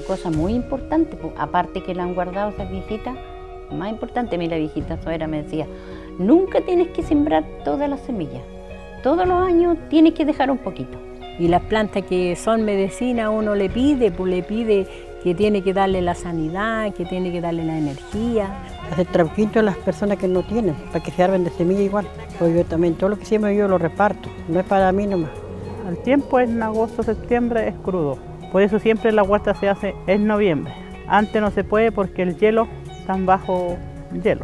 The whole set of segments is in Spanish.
cosa muy importante, pues, aparte que la han guardado esas viejitas, más importante, mira, viejita Soera me decía, nunca tienes que sembrar todas las semillas, todos los años tienes que dejar un poquito. Y las plantas que son medicina uno le pide, pues le pide que tiene que darle la sanidad, que tiene que darle la energía. Hacer trabuquito a las personas que no tienen, para que se armen de semilla igual. Pues yo también, todo lo que siembro yo lo reparto, no es para mí nomás. El tiempo en agosto, septiembre es crudo, por eso siempre la huerta se hace en noviembre. Antes no se puede porque el hielo está bajo hielo.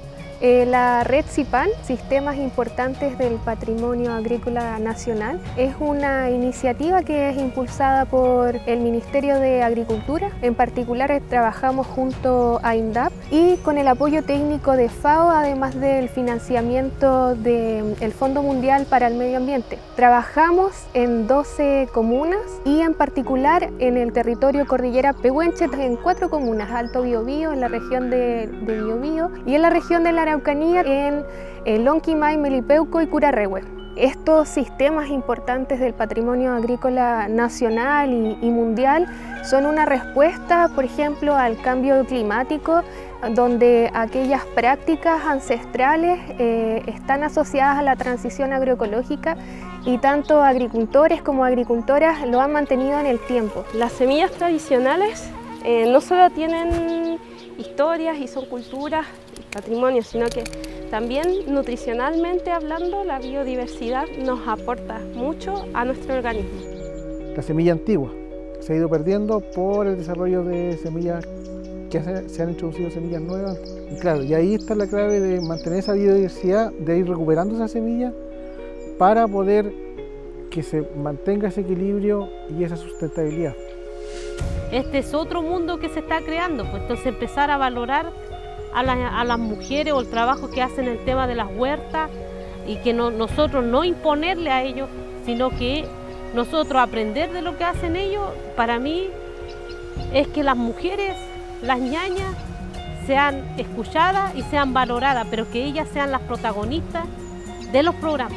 La red CIPAN, Sistemas Importantes del Patrimonio Agrícola Nacional, es una iniciativa que es impulsada por el Ministerio de Agricultura. En particular trabajamos junto a INDAP y con el apoyo técnico de FAO, además del financiamiento del Fondo Mundial para el Medio Ambiente. Trabajamos en 12 comunas y en particular en el territorio Cordillera Pehuenche, en 4 comunas, Alto Biobío, en la región de Biobío y en la región de la Araucanía, en Lonquimay, Melipeuco y Curarrehue. Estos sistemas importantes del patrimonio agrícola nacional y mundial son una respuesta, por ejemplo, al cambio climático, donde aquellas prácticas ancestrales están asociadas a la transición agroecológica y tanto agricultores como agricultoras lo han mantenido en el tiempo. Las semillas tradicionales no solo tienen historias y son culturas y patrimonio, sino que también nutricionalmente hablando la biodiversidad nos aporta mucho a nuestro organismo. La semilla antigua se ha ido perdiendo por el desarrollo de semillas que se han introducido semillas nuevas. Y claro, y ahí está la clave de mantener esa biodiversidad, de ir recuperando esa semilla para poder que se mantenga ese equilibrio y esa sustentabilidad. Este es otro mundo que se está creando, pues entonces empezar a valorar a las mujeres o el trabajo que hacen en el tema de las huertas y que nosotros no imponerle a ellos, sino que nosotros aprender de lo que hacen ellos. Para mí es que las mujeres, las ñañas, sean escuchadas y sean valoradas, pero que ellas sean las protagonistas de los programas.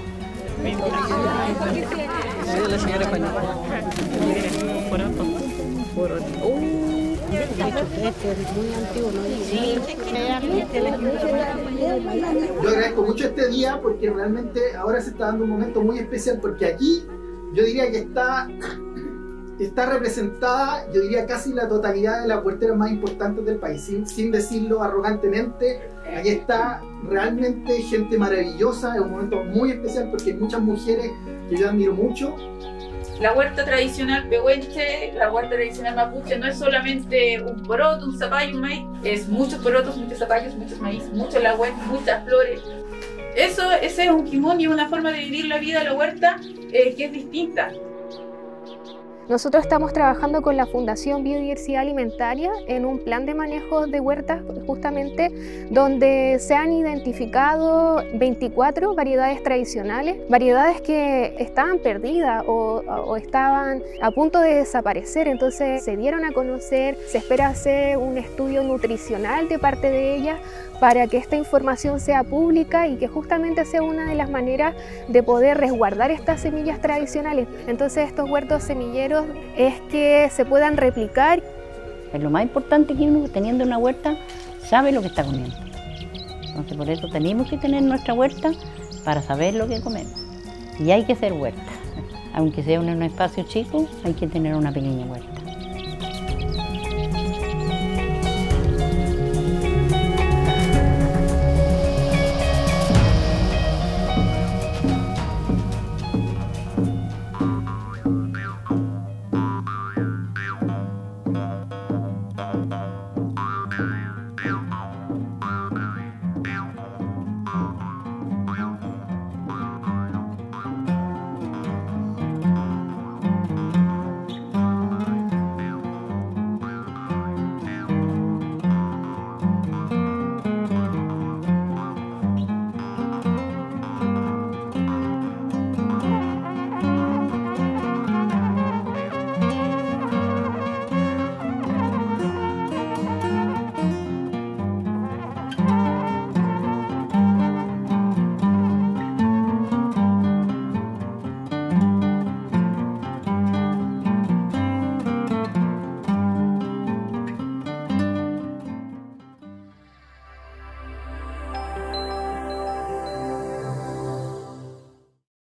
Yo agradezco mucho este día porque realmente ahora se está dando un momento muy especial, porque aquí yo diría que está representada, yo diría casi la totalidad de las huerteras más importantes del país, sin decirlo arrogantemente. Aquí está realmente gente maravillosa, es un momento muy especial porque hay muchas mujeres que yo admiro mucho. La huerta tradicional pehuenche, la huerta tradicional mapuche no es solamente un poroto, un zapallo, un maíz, es muchos porotos, muchos zapallos, muchos maíz, mucho la huerta, muchas flores. Ese es un quimón y una forma de vivir la vida de la huerta que es distinta. Nosotros estamos trabajando con la Fundación Biodiversidad Alimentaria en un plan de manejo de huertas, justamente donde se han identificado 24 variedades tradicionales, variedades que estaban perdidas o estaban a punto de desaparecer. Entonces se dieron a conocer, se espera hacer un estudio nutricional de parte de ellas para que esta información sea pública y que justamente sea una de las maneras de poder resguardar estas semillas tradicionales. Entonces estos huertos semilleros es que se puedan replicar. Es lo más importante que uno, teniendo una huerta, sabe lo que está comiendo. Entonces por eso tenemos que tener nuestra huerta para saber lo que comemos. Y hay que hacer huerta. Aunque sea en un espacio chico, hay que tener una pequeña huerta. Yeah.